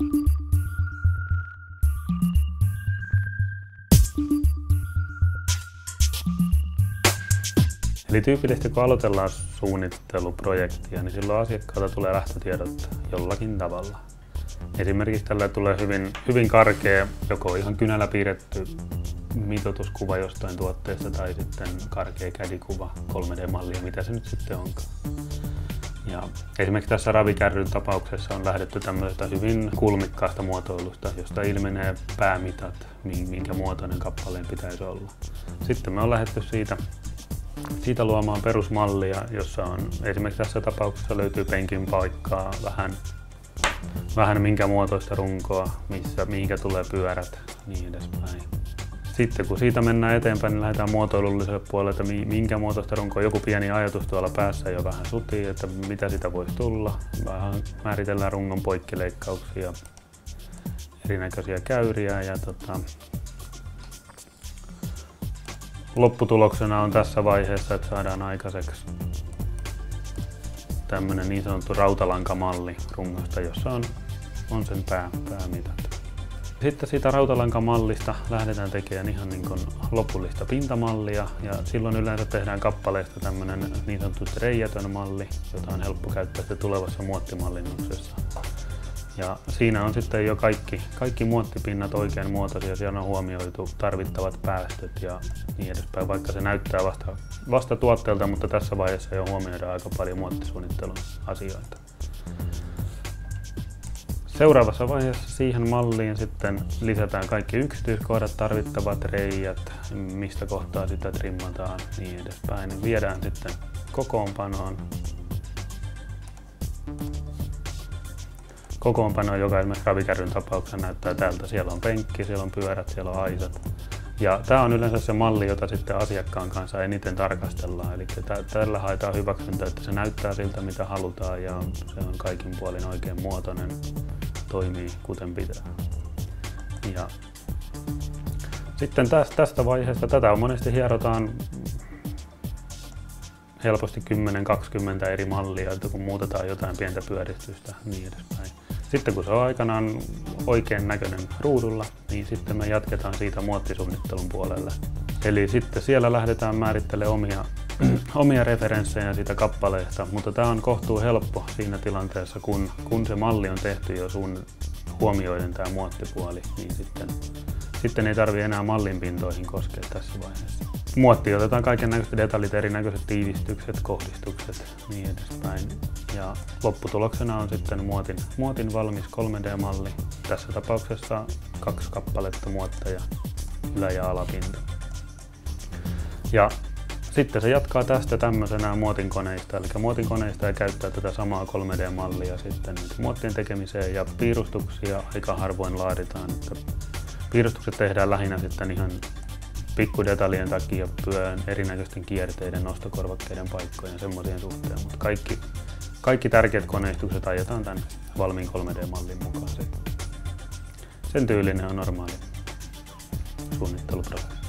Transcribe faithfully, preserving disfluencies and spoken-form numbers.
Eli tyypillisesti kun aloitellaan suunnitteluprojektia, niin silloin asiakkaalta tulee lähtötiedot jollakin tavalla. Esimerkiksi tällä tulee hyvin, hyvin karkea, joko ihan kynällä piirretty mitoituskuva jostain tuotteesta tai sitten karkea kädikuva, kolme D-mallia, mitä se nyt sitten onkaan. Ja esimerkiksi tässä ravikärryn tapauksessa on lähdetty tämmöisestä hyvin kulmikkaasta muotoilusta, josta ilmenee päämitat, minkä muotoinen kappaleen pitäisi olla. Sitten me on lähdetty siitä Siitä luomaan perusmallia, jossa on esimerkiksi tässä tapauksessa löytyy penkin paikkaa, vähän, vähän minkä muotoista runkoa, missä, mihinkä tulee pyörät, niin edespäin. Sitten kun siitä mennään eteenpäin, niin lähdetään muotoilulliselle puolelle, että minkä muotoista runkoa. Joku pieni ajatus tuolla päässä jo vähän sutii, että mitä sitä voisi tulla. Vähän määritellään rungon poikkileikkauksia, erinäköisiä käyriä ja tota, lopputuloksena on tässä vaiheessa, että saadaan aikaiseksi tämmöinen niin sanottu rautalankamalli rungosta, jossa on, on sen pää, päämitat. Sitten siitä rautalankamallista lähdetään tekemään ihan niin kuin lopullista pintamallia ja silloin yleensä tehdään kappaleesta tämmöinen niin sanottu reijätön malli, jota on helppo käyttää sitten tulevassa muottimallinnuksessa. Ja siinä on sitten jo kaikki, kaikki muottipinnat oikein muotoisia, siellä on huomioitu tarvittavat päästöt ja niin edespäin, vaikka se näyttää vasta, vasta tuotteelta, mutta tässä vaiheessa jo huomioidaan aika paljon muottisuunnittelun asioita. Seuraavassa vaiheessa siihen malliin sitten lisätään kaikki yksityiskohdat, tarvittavat reijät, mistä kohtaa sitä trimmataan, niin edespäin. Viedään sitten kokoonpanoon. Kokoonpano, joka esimerkiksi ravikärryn tapauksessa näyttää tältä. Siellä on penkki, siellä on pyörät, siellä on aisat. Ja tämä on yleensä se malli, jota sitten asiakkaan kanssa eniten tarkastellaan. Eli tällä haetaan hyväksyntä, että se näyttää siltä, mitä halutaan ja se on kaikin puolin oikein muotoinen, toimii kuten pitää. Ja sitten tästä vaiheesta, tätä on monesti hierotaan helposti kymmenen kaksikymmentä eri mallia, että kun muutetaan jotain pientä pyöristystä niin edespäin. Sitten kun se on aikanaan oikein näköinen ruudulla, niin sitten me jatketaan siitä muottisuunnittelun puolelle. Eli sitten siellä lähdetään määrittelemään omia, omia referenssejä siitä kappaleesta, mutta tämä on kohtuu helppo siinä tilanteessa, kun, kun se malli on tehty jo sun huomioiden tämä muottipuoli, niin sitten, sitten ei tarvitse enää mallin pintoihin koskea tässä vaiheessa. Muottiin otetaan kaikennäköiset detaljit, erinäköiset tiivistykset, kohdistukset, niin edespäin. Ja lopputuloksena on sitten muotin, muotin valmis kolme D-malli. Tässä tapauksessa kaksi kappaletta muotteja, ylä- ja alapinta. Ja sitten se jatkaa tästä tämmöisenä muotinkoneista, eli muotinkoneista käyttää tätä samaa kolme D-mallia sitten muottien tekemiseen ja piirustuksia aika harvoin laaditaan. Että piirustukset tehdään lähinnä sitten ihan pikkudetaljen takia pyön erinäköisten kierteiden, nostokorvakkeiden paikkojen ja semmoisien suhteen, mutta kaikki, kaikki tärkeät koneistukset ajetaan tämän valmiin kolme D-mallin mukaan. Sen tyylinen on normaali suunnitteluprosessi.